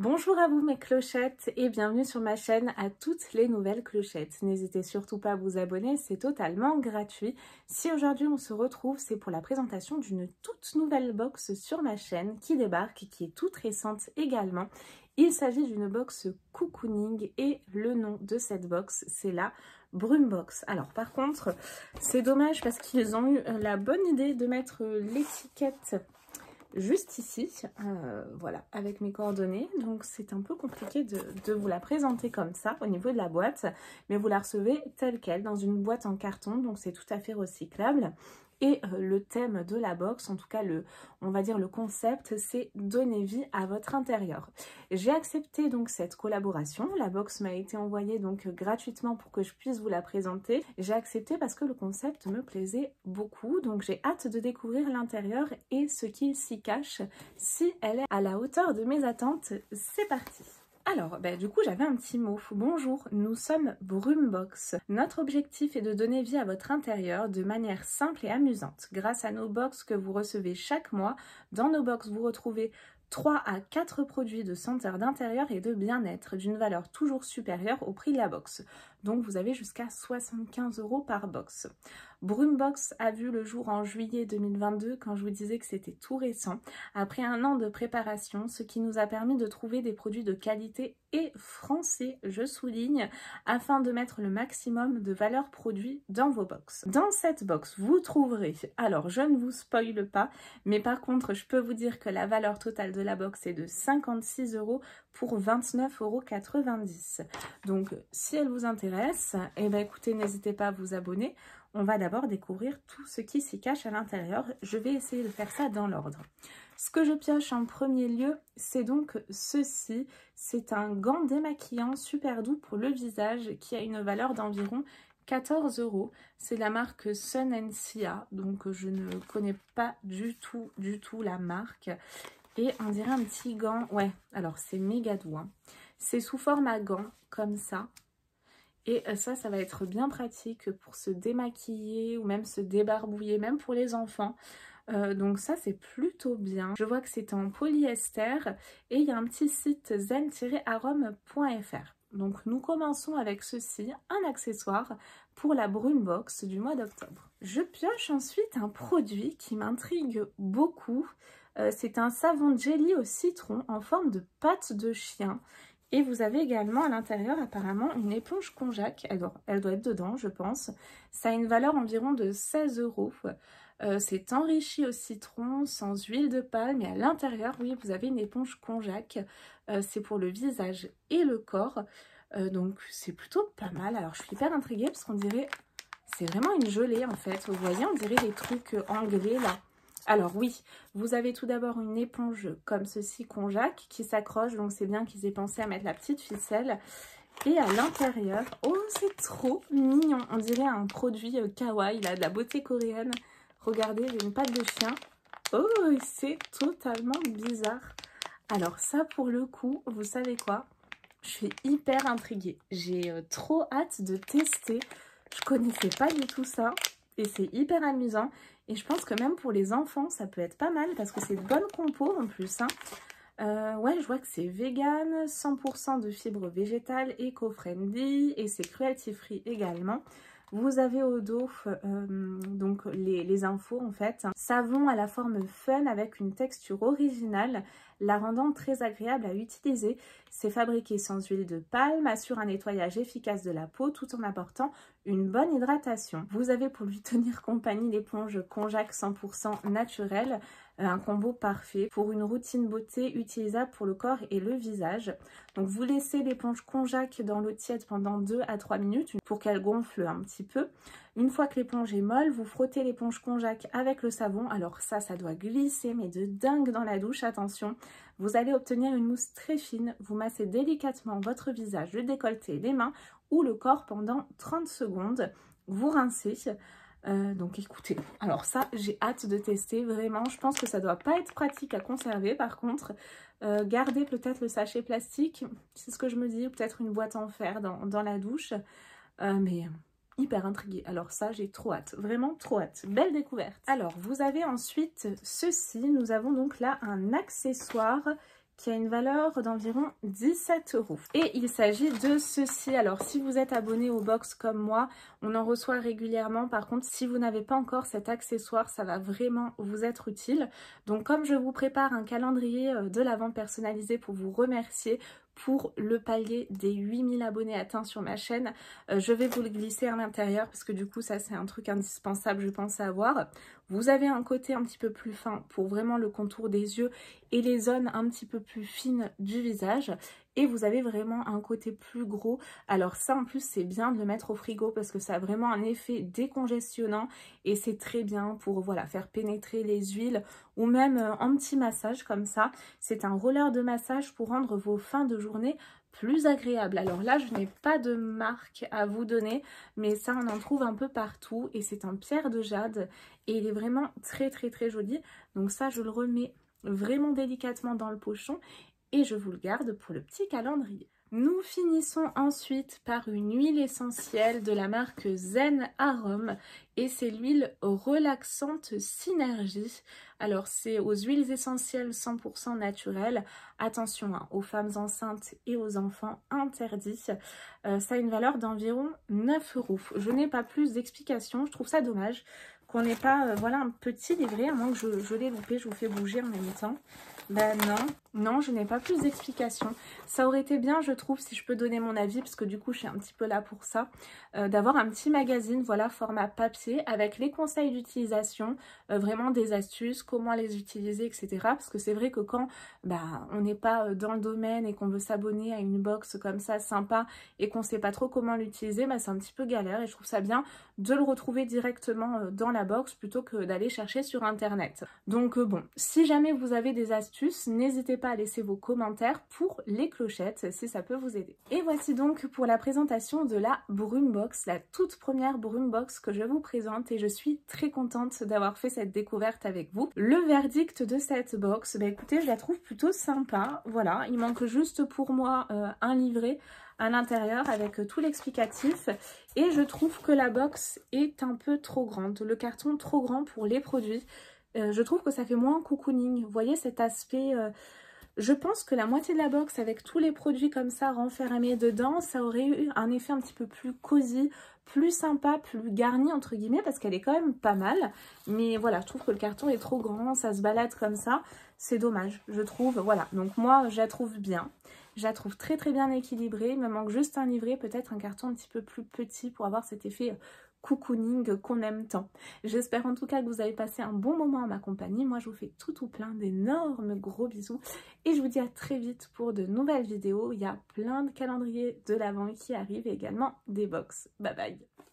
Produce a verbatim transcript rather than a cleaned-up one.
Bonjour à vous mes clochettes et bienvenue sur ma chaîne à toutes les nouvelles clochettes. N'hésitez surtout pas à vous abonner, c'est totalement gratuit. Si aujourd'hui on se retrouve, c'est pour la présentation d'une toute nouvelle box sur ma chaîne qui débarque, qui est toute récente également. Il s'agit d'une box cocooning et le nom de cette box c'est la Brume Box. Alors par contre c'est dommage parce qu'ils ont eu la bonne idée de mettre l'étiquette juste ici, euh, voilà, avec mes coordonnées. Donc c'est un peu compliqué de, de vous la présenter comme ça au niveau de la boîte, mais vous la recevez telle quelle dans une boîte en carton, donc c'est tout à fait recyclable. Et euh, le thème de la box, en tout cas le, on va dire le concept, c'est donner vie à votre intérieur. J'ai accepté donc cette collaboration. La box m'a été envoyée donc gratuitement pour que je puisse vous la présenter. J'ai accepté parce que le concept me plaisait beaucoup. Donc j'ai hâte de découvrir l'intérieur et ce qu'il s'y cache. Si elle est à la hauteur de mes attentes, c'est parti. Alors, bah, du coup, j'avais un petit mot. Bonjour, nous sommes Brume Box. Notre objectif est de donner vie à votre intérieur de manière simple et amusante. Grâce à nos box que vous recevez chaque mois, dans nos box, vous retrouvez trois à quatre produits de senteur d'intérieur et de bien-être d'une valeur toujours supérieure au prix de la box. Donc, vous avez jusqu'à soixante-quinze euros par box. Brume Box a vu le jour en juillet deux mille vingt-deux quand je vous disais que c'était tout récent. Après un an de préparation, ce qui nous a permis de trouver des produits de qualité et français, je souligne, afin de mettre le maximum de valeur produit dans vos box. Dans cette box, vous trouverez, alors je ne vous spoile pas, mais par contre, je peux vous dire que la valeur totale de la box est de cinquante-six euros pour vingt-neuf euros quatre-vingt-dix. Donc, si elle vous intéresse, eh ben, écoutez, n'hésitez pas à vous abonner. On va d'abord découvrir tout ce qui s'y cache à l'intérieur. Je vais essayer de faire ça dans l'ordre. Ce que je pioche en premier lieu, c'est donc ceci. C'est un gant démaquillant super doux pour le visage qui a une valeur d'environ quatorze euros. C'est la marque Sun and Sia, donc je ne connais pas du tout, du tout la marque. Et on dirait un petit gant. Ouais, alors c'est méga doux. Hein. C'est sous forme à gant, comme ça. Et ça, ça va être bien pratique pour se démaquiller ou même se débarbouiller, même pour les enfants. Euh, donc ça, c'est plutôt bien. Je vois que c'est en polyester et il y a un petit site zen tiret arome point F R. Donc nous commençons avec ceci, un accessoire pour la Brume Box du mois d'octobre. Je pioche ensuite un produit qui m'intrigue beaucoup. Euh, c'est un savon jelly au citron en forme de patte de chien. Et vous avez également à l'intérieur apparemment une éponge konjac, elle doit, elle doit être dedans je pense. Ça a une valeur environ de seize euros. Euh, c'est enrichi au citron, sans huile de palme et à l'intérieur, oui, vous avez une éponge konjac. Euh, c'est pour le visage et le corps. Euh, donc c'est plutôt pas mal. Alors je suis hyper intriguée parce qu'on dirait, c'est vraiment une gelée en fait. Vous voyez, on dirait des trucs anglais là. Alors oui, vous avez tout d'abord une éponge comme ceci, konjac, qui s'accroche. Donc c'est bien qu'ils aient pensé à mettre la petite ficelle. Et à l'intérieur, oh c'est trop mignon. On dirait un produit euh, kawaii, là, de la beauté coréenne. Regardez, j'ai une patte de chien. Oh, c'est totalement bizarre. Alors ça pour le coup, vous savez quoi? Je suis hyper intriguée. J'ai euh, trop hâte de tester. Je connaissais pas du tout ça. Et c'est hyper amusant. Et je pense que même pour les enfants, ça peut être pas mal parce que c'est de bonne compo en plus. Hein. Euh, ouais, je vois que c'est vegan, cent pour cent de fibres végétales, éco-friendly et c'est cruelty free également. Vous avez au dos euh, donc les, les infos en fait. Savon à la forme fun avec une texture originale, la rendant très agréable à utiliser. C'est fabriqué sans huile de palme, assure un nettoyage efficace de la peau tout en apportant une bonne hydratation. Vous avez pour lui tenir compagnie l'éponge konjac cent pour cent naturelle, un combo parfait pour une routine beauté utilisable pour le corps et le visage. Donc vous laissez l'éponge konjac dans l'eau tiède pendant deux à trois minutes pour qu'elle gonfle un petit peu. Une fois que l'éponge est molle, vous frottez l'éponge konjac avec le savon. Alors ça, ça doit glisser, mais de dingue dans la douche, attention. Vous allez obtenir une mousse très fine. Vous massez délicatement votre visage, le décolleté, les mains ou le corps pendant trente secondes. Vous rincez. Euh, donc écoutez, alors ça, j'ai hâte de tester, vraiment. Je pense que ça doit pas être pratique à conserver. Par contre, euh, gardez peut-être le sachet plastique. C'est ce que je me dis. Peut-être une boîte en fer dans, dans la douche. Euh, mais... hyper intriguée. Alors ça, j'ai trop hâte. Vraiment trop hâte. Belle découverte. Alors, vous avez ensuite ceci. Nous avons donc là un accessoire qui a une valeur d'environ dix-sept euros. Et il s'agit de ceci. Alors si vous êtes abonné aux box comme moi, on en reçoit régulièrement. Par contre, si vous n'avez pas encore cet accessoire, ça va vraiment vous être utile. Donc comme je vous prépare un calendrier de l'Avent personnalisé pour vous remercier pour le palier des huit mille abonnés atteints sur ma chaîne, euh, je vais vous le glisser à l'intérieur parce que du coup ça c'est un truc indispensable je pense à avoir. Vous avez un côté un petit peu plus fin pour vraiment le contour des yeux et les zones un petit peu plus fines du visage. Et vous avez vraiment un côté plus gros. Alors ça en plus c'est bien de le mettre au frigo parce que ça a vraiment un effet décongestionnant et c'est très bien pour voilà faire pénétrer les huiles ou même euh, en petit massage comme ça. C'est un roller de massage pour rendre vos fins de journée plus agréables. Alors là je n'ai pas de marque à vous donner mais ça on en trouve un peu partout et c'est un pierre de jade et il est vraiment très très très joli. Donc ça je le remets vraiment délicatement dans le pochon et je vous le garde pour le petit calendrier. Nous finissons ensuite par une huile essentielle de la marque Zen Arôme et c'est l'huile relaxante Synergie. Alors c'est aux huiles essentielles cent pour cent naturelles. Attention hein, aux femmes enceintes et aux enfants interdits. Euh, ça a une valeur d'environ neuf euros. Je n'ai pas plus d'explications, je trouve ça dommage qu'on n'ait pas euh, voilà, un petit livret, à moins que je, je l'ai loupé, je vous fais bouger en même temps. Ben non, non, je n'ai pas plus d'explications. Ça aurait été bien, je trouve, si je peux donner mon avis, parce que du coup, je suis un petit peu là pour ça, euh, d'avoir un petit magazine, voilà, format papier, avec les conseils d'utilisation, euh, vraiment des astuces, comment les utiliser, et cetera. Parce que c'est vrai que quand bah, on n'est pas dans le domaine et qu'on veut s'abonner à une box comme ça, sympa, et qu'on ne sait pas trop comment l'utiliser, bah, c'est un petit peu galère. Et je trouve ça bien de le retrouver directement euh, dans la box, plutôt que d'aller chercher sur Internet. Donc euh, bon, si jamais vous avez des astuces, n'hésitez pas à laisser vos commentaires pour les clochettes si ça peut vous aider. Et voici donc pour la présentation de la Broom Box, la toute première Broom Box que je vous présente et je suis très contente d'avoir fait cette découverte avec vous. Le verdict de cette box, bah écoutez, je la trouve plutôt sympa. Voilà, il manque juste pour moi euh, un livret à l'intérieur avec euh, tout l'explicatif et je trouve que la box est un peu trop grande, le carton trop grand pour les produits. Euh, je trouve que ça fait moins cocooning. Vous voyez cet aspect... Euh, je pense que la moitié de la box avec tous les produits comme ça renfermés dedans, ça aurait eu un effet un petit peu plus cosy, plus sympa, plus garni entre guillemets, parce qu'elle est quand même pas mal. Mais voilà, je trouve que le carton est trop grand, ça se balade comme ça. C'est dommage, je trouve. Voilà, donc moi, je la trouve bien. Je la trouve très très bien équilibrée. Il me manque juste un livret, peut-être un carton un petit peu plus petit pour avoir cet effet cocooning qu'on aime tant. J'espère en tout cas que vous avez passé un bon moment en ma compagnie. Moi je vous fais tout tout plein d'énormes gros bisous et je vous dis à très vite pour de nouvelles vidéos. Il y a plein de calendriers de l'Avent qui arrivent et également des box. Bye bye.